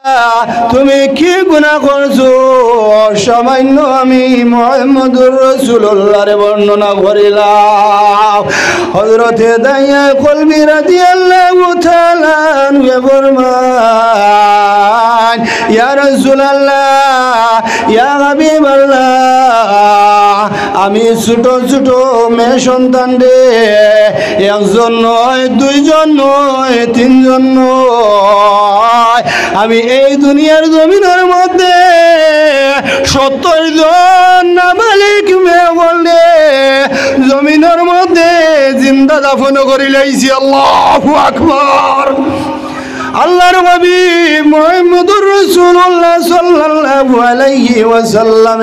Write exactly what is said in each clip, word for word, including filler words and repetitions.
তুমি কি গুনাহ করছো সামান্য আমি মুহাম্মদুর রাসূলুল্লাহর বর্ণনা করিলাম। হযরতে দাইয়া কলবি রাদিয়াল্লাহু তাআলা আনহু ফরমান ইয়া রাসূলুল্লাহ ইয়া হাবিবাল্লাহ আমি ছোট ছোট মেয়ে সন্তান রে একজন নয় দুইজন নয় তিনজন নয় আমি এই দুনিয়ার জমিনের মধ্যে সত্তর জন নাবালিক মেয়ে বললে জমিনের মধ্যে জিন্দা দাফন করে লাইছি। আল্লাহু আকবার। আল্লাহর নবী মুহাম্মদুর রাসূলুল্লাহ সাল্লাল্লাহু আলাইহি ওয়াসাল্লাম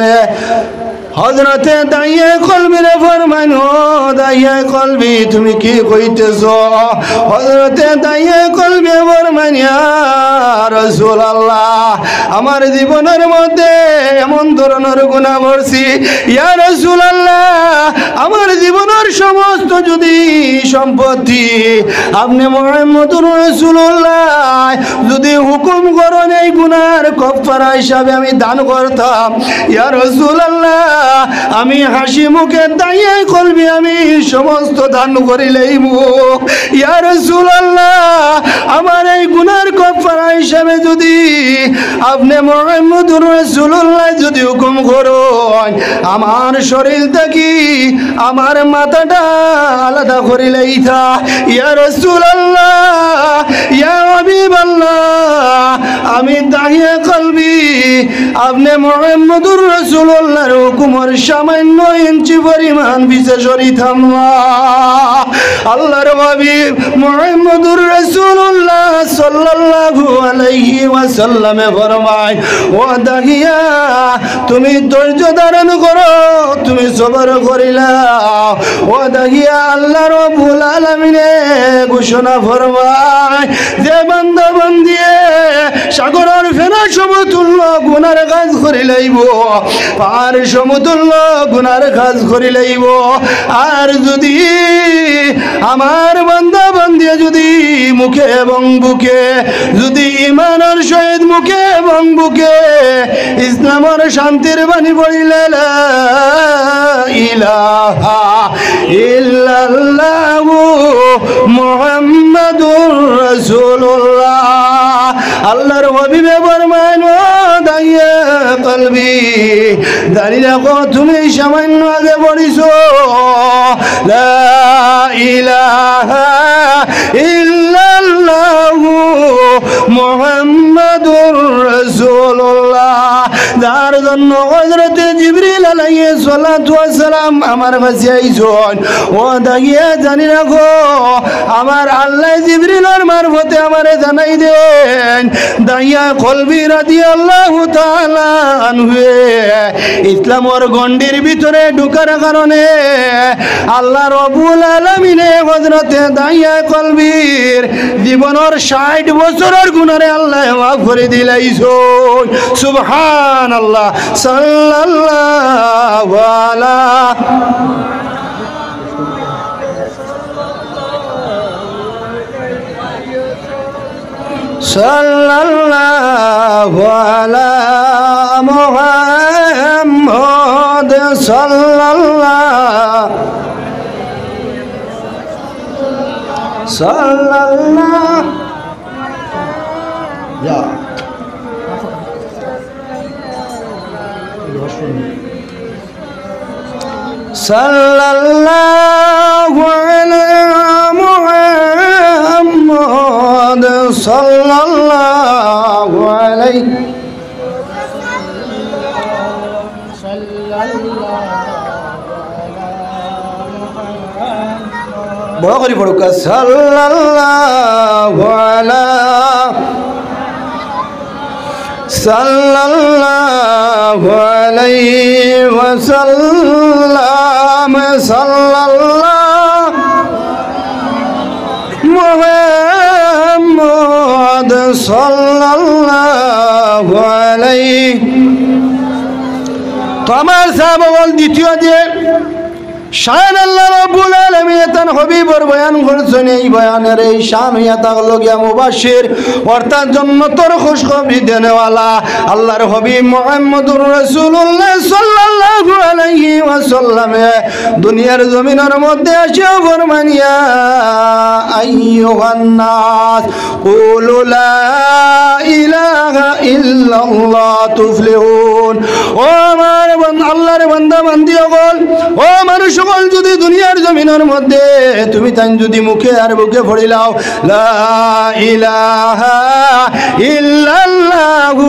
হযরতে দাইয়া কলবিরে ফরমান ও দাইয়া কলবি তুমি কি কইতেছো? হযরতে দাইয়া কলবি ফরমান ইয়া রাসূলুল্লাহ আমার জীবনের মধ্যে এমন ধরনের গুনাহ করছি ইয়া রাসূলুল্লাহ আমার জীবনের সমস্ত যদি সম্পত্তি আপনি মুহাম্মদুর রাসূলুল্লাহ যদি হুকুম করেন এই গুনার কাফারা হিসাবে আমি দান করতাম ইয়া রাসূলুল্লাহ আমি হাসি মুখে দাইয়া কলবি আমি সমস্ত দান করি লইব ইয়া রাসূলুল্লাহ আমার এই গুনার কাফারা হিসাবে যদি আপনি মুহাম্মদুর রাসূলুল্লাহ যদি হুকুম করেন আমার শরীর থেকে আমার মাথাটা আলাদা করে লইতা ইয়া রাসূলুল্লাহ ইয়া হাবিবাল্লাহ আমি দাইয়া কলবি আপনি মুহাম্মদুর রাসূলুল্লাহর হুকুমের সামান্য ইঞ্চি পরিমাণ পিছে সরিতাম না। আল্লাহর হাবিব মুহাম্মদুর রাসূলুল্লাহ সাল্লাল্লাহু আলাইহি ওয়াসাল্লামে ফরমায় ও দাহিয়া তুমি ধৈর্য ধারণ করো তুমি সবর করিলা ও দাহিয়া আল্লাহ রাব্বুল আলামিনে ঘোষণা ফরমায় যে বান্দা বান্দি সাগরের ফেনা সমতুল্য গুনার কাজ করে লইব পার সমতুল্য গুনার কাজ করে লইব আর যদি আমার বান্দা বান্দি যদি মুখে এবং বুকে যদি ঈমানের সহিত মুখে এবং বুকে ইসলামের শান্তির বাণী পড়িলে লা ইলাহা ইল্লাল্লাহু মুহাম্মাদুর রাসূলুল্লাহ আল্লাহর হাবিবে ফরমান ও দাইয়া কলবি দাঁড়িয়ে রাখো তুমি সামান্য আগে পড়িছো লা ইলাহা ইল্লাল্লাহু মুহাম্মাদুর রাসূলুল্লাহ যার জন্য হযরতে জিবরিল আলাইহিস সালাতু ওয়াস সালাম আমার কাছে আইছেন ও দাইয়া জানি রাখো আমার আল্লাহ জিবরিলের মারফতে আমারে জানাই দেন দাইয়া কলবি রাদিয়াল্লাহু তাআলা আনহু ইসলামের গণ্ডির ভিতরে ঢোকার কারণে আল্লাহ রাব্বুল আলামিনে হযরতে দাইয়া কলবির জীবনের ষাট বছরের গুনাহে আল্লাহ মাফ করে দিলাইছো। সুবহানাল্লাহ সাল্লাল্লাহু আলা সাল্লাল্লাহু আলা মুহাম্মদ সাল্লাল্লাহু সাল্লাল্লাহু ইয়া সাল্লাল্লাহু আলা মুহাম্মদ সাল্লাল্লাহু আলাইহি বড় করে পড়ুক সাল্লাল্লাহু আলা সাল্লাল্লাহু আলাইহি ওয়াসাল্লাম সাল্লাল্লাহু মুহাম্মদ সাল্লাল্লাহু আলাইহি। তো আমার সাহাবা বল দ্বিতীয় যে শান আল্লাহ রাব্বুল আলামিন তার হাবিবর বয়ান করছেন এই বয়ানের এই শান হইয়া থাকলো গিয়া মুবাশশির অর্থাৎ জান্নাতের খুশখবরি দেনেওয়ালা আল্লাহর হাবিব মুহাম্মদুর রাসূলুল্লাহ সাল্লাল্লাহু আলাইহি ওয়াসাল্লাম দুনিয়ার জমিনের মধ্যে আসে ফরমানিয়া আইয়ুহান নাস কুলু লা ইলাহা ইল্লাল্লাহ তুফলিহুন। ও আমার আল্লাহর বান্দা বান্দি সকল, ও মানুষ সকল, যদি দুনিয়ার জমিনের মধ্যে তুমি তাই যদি মুখে আর বুকে পড়িলাও লা ইলাহা ইল্লাল্লাহু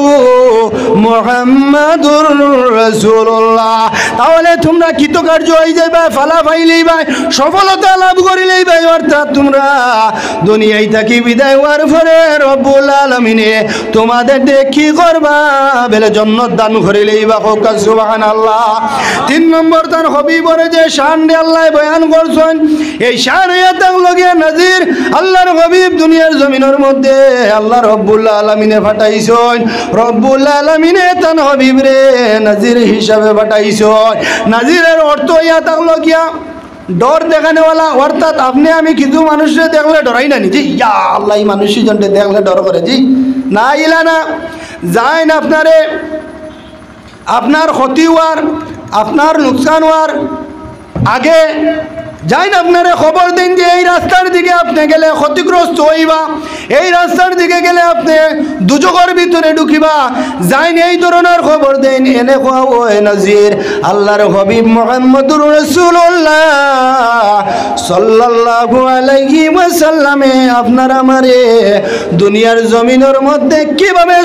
মুহাম্মাদুর রাসূলুল্লাহ, তাহলে তোমরা কৃতকার্য হয়ে যাইবা, ফালাফাই লইবা, সফলতা লাভ করি লইবা। অর্থাৎ তোমরা দুনিয়ায় থাকি বিদায় হওয়ার পরে রব্বুল আলামিনে তোমাদের কি করবা বলে জান্নাত দান করে লইবা। হোক সুবহানাল্লাহ। তিন নম্বর তার হাবিবরে যে শান দিয়ে আল্লাহ বয়ান করছেন এই শান হইয়া থাকলো গিয়া নাজির। আল্লাহর হাবিব দুনিয়ার জমিনের মধ্যে আল্লাহ রব্বুল আলামিনে পাঠাইছেন, রব্বুল আলামিনে তার হাবিবরে নাজির হিসাবে পাঠাইছেন। নাজিরের অর্থ হইয়া থাকলো গিয়া ডর দেখানেওয়ালা। অর্থাৎ আপনি আমি কিছু মানুষের দেখলে ডরাই না জি, ইয়া আল্লাহ এই মানুষই জনকে দেখলে ডর করে জি না, ইলা না যায় না আপনারে আপনার ক্ষতি হওয়ার আপনার লোকসান হওয়ার আগে যাই না আপনারে খবর দিন যে এই রাস্তার দিকে আপনি গেলে ক্ষতিগ্রস্ত হইবা, এই রাস্তার দিকে গেলে আপনি দুজকের ভিতরে ঢুকিবা, যাইন এই ধরনের খবর দেন। এনে খাওয়া নাজির আল্লাহর হাবিব মুহাম্মদুর রাসূলুল্লাহ সাল্লাল্লাহু আলাইহি ওয়াসাল্লামে আপনার আমারে দুনিয়ার জমিনের মধ্যে কিভাবে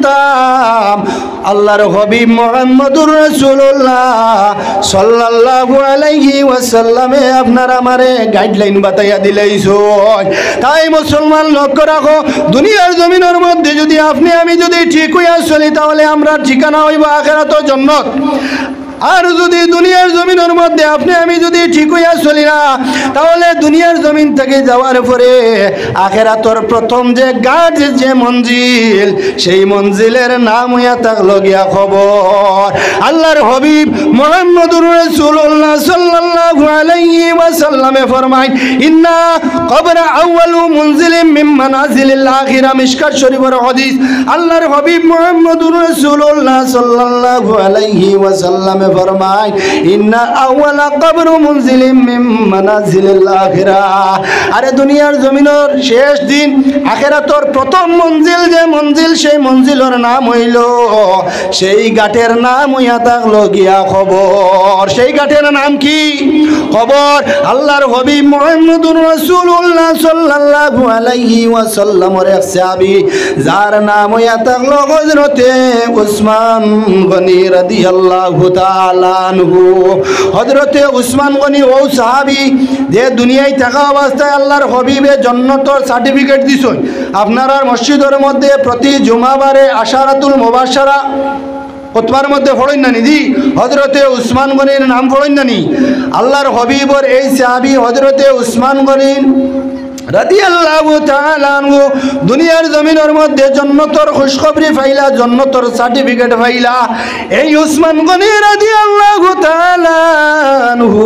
চলতাম আল্লাহর হাবিব মুহাম্মদুর রাসূলুল্লাহ সাল্লাল্লাহু আলাইহি ওয়াসাল্লামে আপনার আমারে গাইডলাইন বাতাইয়া দিলাইছো। তাই মুসলমান লক্ষ্য রাখো, দুনিয়ার জমিনের মধ্যে যদি আপনি আমি যদি ঠিক হইয়া চলি তাহলে আমরা ঠিকানা হইব আখিরাতের জান্নাত। আর যদি দুনিয়ার জমিনের মধ্যে আপনি আমি যদি ঠিক হইয়া চলি না তাহলে দুনিয়ার জমিন থেকে যাওয়ার পরে আখিরাতের প্রথম যে গাছ যে মঞ্জিল সেই মঞ্জিলের নাম হইয়া থাকলো গিয়া খবর। আল্লাহর হাবিব মুহাম্মদুর রাসূলুল্লাহ সাল্লাল্লাহু আলাইহি ওয়াসাল্লামে ফরমায় ইন্না কবর আউয়ালু মুনজিলিম মিন মানাজিলিল আখিরা। মিশকাত শরীফের হাদিস। আল্লাহর হাবিব মুহাম্মদুর রাসূলুল্লাহ সাল্লাল্লাহু আলাইহি ওয়াসাল্লাম ফরমায় ইন্না আউয়ালা কবর মুনজিলিম মিন মানাজিলিল আখিরা। আরে দুনিয়ার জমিনের শেষ দিন আখিরাতের প্রথম মঞ্জিল যে মঞ্জিল সেই মঞ্জিলের নাম হইল, সেই ঘাটের নাম হইয়া থাকলো গিয়া খবর। সেই ঘাটের নাম কি? খবর। আল্লাহর হাবিব মুহাম্মদুর রাসূলুল্লাহ সাল্লাল্লাহু আলাইহি ওয়াসাল্লামের এক সাহাবী যার নাম হইয়া থাকলো হযরতে উসমান গনি রাদিয়াল্লাহু তাআলা আনহু। হযরতে উসমান গনি ও সাহাবী যে দুনিয়ায় থাকা অবস্থায় আল্লাহর হাবিবে জান্নাতের সার্টিফিকেট দিছেন। আপনারা মসজিদের মধ্যে প্রতি জুমাবারে আশারাতুল মুবাশশারা খুতবার মধ্যে পড়েন না নিদি হযরতে উসমান গনির নাম পড়েন না নি? আল্লাহর হাবিবর এই সাহাবী হযরতে উসমান গনি রাদিয়াল্লাহু তাআলা আনহু দুনিয়ার জমিনের মধ্যে জান্নাতের খুশখবরি পাইলা, জান্নাতের সার্টিফিকেট পাইলা। এই উসমান গনি রাদিয়াল্লাহু তাআলা আনহু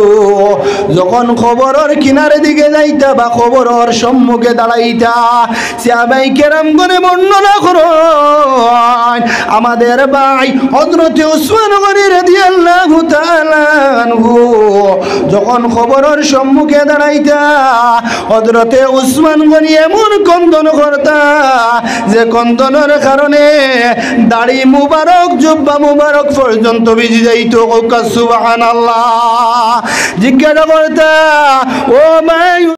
যখন খবরের কিনারে দিকে যাইতা বা খবরের সম্মুখে দাঁড়াইতা সাহাবায়ে কেরামগণ বর্ণনা করেন আমাদের ভাই হযরতে উসমান গনি রাদিয়াল্লাহু তাআলা আনহু যখন খবরের সম্মুখে দাঁড়াইতা হযরতে উসমান গনি এমন কন্দন করতা যে কন্দনের কারণে দাড়ি মুবারক জুব্বা মুবারক পর্যন্ত ভিজে যাইত। সুবহানাল্লাহ। জিজ্ঞাসা করতা ও ভাই